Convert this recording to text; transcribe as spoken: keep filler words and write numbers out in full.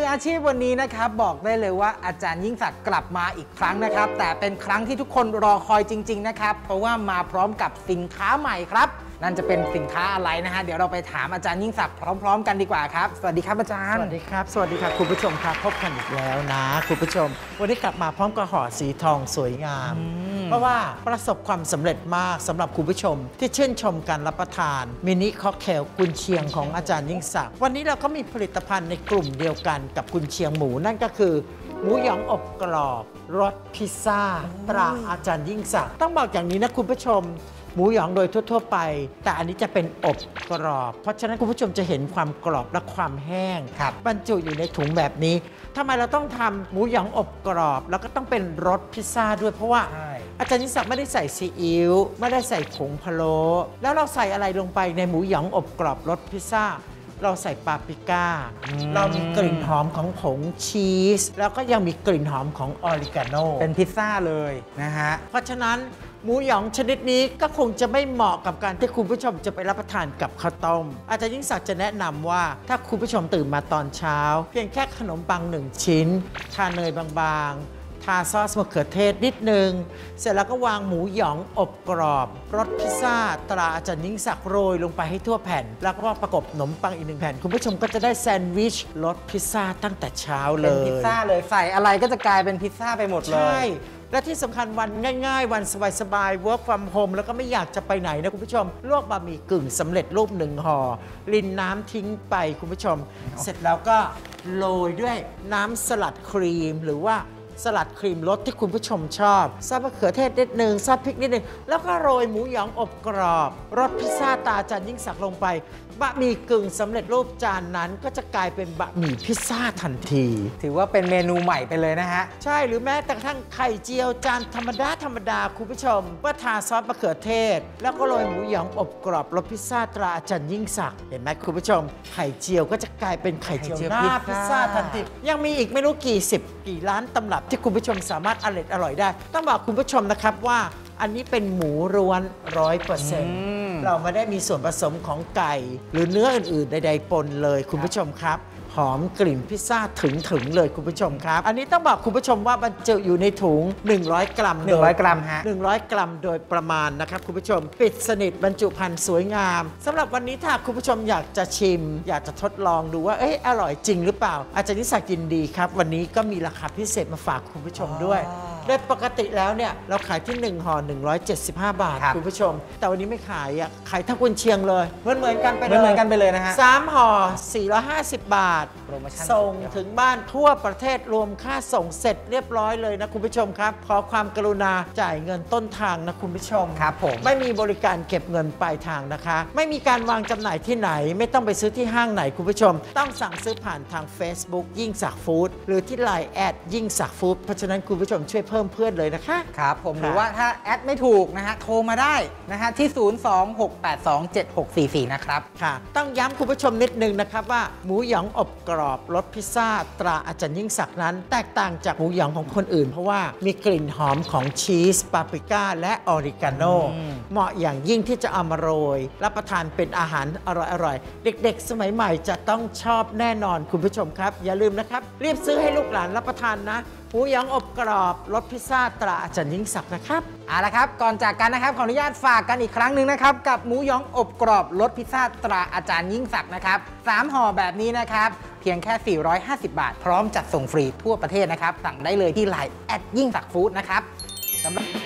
อาชีพวันนี้นะครับบอกได้เลยว่าอาจารย์ยิ่งศักดิ์กลับมาอีกครั้งนะครับแต่เป็นครั้งที่ทุกคนรอคอยจริงๆนะครับเพราะว่ามาพร้อมกับสินค้าใหม่ครับนั่นจะเป็นสินค้าอะไรนะฮะเดี๋ยวเราไปถามอาจารย์ยิ่งศักดิ์พร้อมๆกันดีกว่าครับสวัสดีครับอาจารย์สวัสดีครับสวัสดีครับคุณผู้ชมครับพบกันอีกแล้วนะคุณผู้ชมวันนี้กลับมาพร้อมกับห่อสีทองสวยงามเพราะว่าประสบความสำเร็จมากสำหรับคุณผู้ชมที่ชื่นชมการรับประทานมินิค็อกเทลกุนเชียงของอาจารย์ยิ่งศักดิ์วันนี้เราก็มีผลิตภัณฑ์ในกลุ่มเดียวกันกับกุนเชียงหมูนั่นก็คือหมูหยองอบกรอบรสพิซซ่าตราอาจารย์ยิ่งศักดิ์ต้องบอกอย่างนี้นะคุณผู้ชมหมูหยองโดยทั่วๆไปแต่อันนี้จะเป็นอบกรอบเพราะฉะนั้นคุณผู้ชมจะเห็นความกรอบและความแห้งบรรจุอยู่ในถุงแบบนี้ทำไมเราต้องทำหมูหยองอบกรอบแล้วก็ต้องเป็นรสพิซซ่าด้วยเพราะว่าอาจารย์ยิ่งศักดิ์ไม่ได้ใส่ซีอิ๊วไม่ได้ใส่ผงพะโล้แล้วเราใส่อะไรลงไปในหมูหยองอบกรอบรสพิซซ่าเราใส่ปาปริก้าเรามีกลิ่นหอมของผงชีสแล้วก็ยังมีกลิ่นหอมของออริกาโนเป็นพิซซ่าเลยนะฮะเพราะฉะนั้นหมูหยองชนิดนี้ก็คงจะไม่เหมาะกับการที่คุณผู้ชมจะไปรับประทานกับข้าวต้มอาจารย์ยิ่งศักดิ์จะแนะนำว่าถ้าคุณผู้ชมตื่นมาตอนเช้าเพียงแค่ขนมปังหนึ่งชิ้นทาเนยบางๆทาซอสมะเขือเทศนิดนึงเสร็จแล้วก็วางหมูหยองอบกรอบรสพิซซ่าตราอาจารย์ยิ่งศักดิ์โรยลงไปให้ทั่วแผ่นแล้วก็ประกบขนมปังอีกหนึ่งแผ่นคุณผู้ชมก็จะได้แซนด์วิชรสพิซซ่าตั้งแต่เช้าเลยเป็นพิซซ่าเลยใส่อะไรก็จะกลายเป็นพิซซ่าไปหมดเลยใช่และที่สำคัญวันง่ายๆวันสบายๆ work from home แล้วก็ไม่อยากจะไปไหนนะคุณผู้ชมลวกบะหมี่กึ่งสำเร็จรูปหนึ่งห่อรินน้ำทิ้งไปคุณผู้ชมเสร็จแล้วก็โรยด้วยน้ำสลัดครีมหรือว่าสลัดครีมรสที่คุณผู้ชมชอบซอสมะเขือเทศนิดนึงซอสพริกนิดนึงแล้วก็โรยหมูหยองอบกรอบรสพิซซ่าตาอาจารย์ยิ่งศักดิ์ลงไปบะหมี่กึ่งสำเร็จรูปจานนั้นก็จะกลายเป็นบะหมี่พิซซ่าทันทีถือว่าเป็นเมนูใหม่ไปเลยนะฮะใช่หรือแม้แต่กระทั่งไข่เจียวจานธรรมดาธรรมดาคุณผู้ชมว่าทาซอสมะเขือเทศแล้วก็โรยหมูหยองอบกรอบรสพิซซ่าตราอาจารย์ยิ่งศักดิ์เห็นไหมคุณผู้ชมไข่เจียวก็จะกลายเป็นไข่เจียวหน้าพิซซ่าทันทียังมีอีกไม่รู้กี่สิบกี่ล้านตำรับที่คุณผู้ชมสามารถอร่อยอร่อยได้ต้องบอกคุณผู้ชมนะครับว่าอันนี้เป็นหมูล้วนร้อยเปอร์เซ็นต์เราไม่ได้มีส่วนผสมของไก่หรือเนื้ออื่นๆใดๆปนเลยคุณผู้ชมครับหอมกลิ่นพิซซ่าถึงถึงเลยคุณผู้ชมครับอันนี้ต้องบอกคุณผู้ชมว่าบรรจุอยู่ในถุงหนึ่งร้อยกรัมหนึ่งร้อยกรัมฮะหนึ่งร้อยกรัมโดยประมาณนะครับคุณผู้ชมปิดสนิทบรรจุภัณฑ์สวยงามสำหรับวันนี้ถ้าคุณผู้ชมอยากจะชิมอยากจะทดลองดูว่าเอ๊ะอร่อยจริงหรือเปล่าอาจารย์ยิ่งศักดิ์ยินดีครับวันนี้ก็มีราคาพิเศษมาฝากคุณผู้ชมด้วยโดยปกติแล้วเนี่ยเราขายที่หนึ่งห่อหนึ่งร้อยเจ็ดสิบห้าบาทคุณผู้ชมแต่วันนี้ไม่ขายอ่ะขายทั้งกุนเชียงเลยเหมือนเหมือนกันไปเลยเหมือนกันไปเลยนะฮะสามห่อสี่ร้อยห้าสิบบาทส่งถึงบ้านทั่วประเทศรวมค่าส่งเสร็จเรียบร้อยเลยนะคุณผู้ชมครับขอความกรุณาจ่ายเงินต้นทางนะคุณผู้ชมครับผมไม่มีบริการเก็บเงินปลายทางนะคะไม่มีการวางจำหน่ายที่ไหนไม่ต้องไปซื้อที่ห้างไหนคุณผู้ชมต้องสั่งซื้อผ่านทาง Facebook ยิ่งศักดิ์ฟู้ดหรือที่ ไลน์ แอดยิ่งศักดิ์ฟู้ดเพราะฉะนั้นคุณผู้ชมช่วยเพิ่มเพื่อนเลยนะคะครับผมหรือว่าถ้าแอดไม่ถูกนะฮะโทรมาได้นะฮะที่ศูนย์ สอง หก แปด สอง เจ็ด หก สี่ สี่นะครับค่ะต้องย้ำคุณผู้ชมนิดนึงนะครับว่าหมูหยองอบกรอบรสพิซซ่าตราอาจารย์ยิ่งศักดิ์นั้นแตกต่างจากหมูหยองของคนอื่นเพราะว่ามีกลิ่นหอมของชีสปาปริก้าและออริกาโนเหมาะอย่างยิ่งที่จะเอามาโรยรับประทานเป็นอาหารอร่อยๆเด็กๆสมัยใหม่จะต้องชอบแน่นอนคุณผู้ชมครับอย่าลืมนะครับรีบซื้อให้ลูกหลานรับประทานนะหมูหยองอบกรอบรสพิซซ่าตราอาจารย์ยิ่งศักดิ์นะครับเอาละครับก่อนจากกันนะครับขออนุญาตฝากกันอีกครั้งหนึ่งนะครับกับหมูหยองอบกรอบรสพิซซ่าตราอาจารย์ยิ่งศักดิ์นะครับสามห่อแบบนี้นะครับเพียงแค่สี่ร้อยห้าสิบบาทพร้อมจัดส่งฟรีทั่วประเทศนะครับสั่งได้เลยที่ ไลน์ แอดยิ่งศักดิ์ฟู้ดนะครับสำหรับ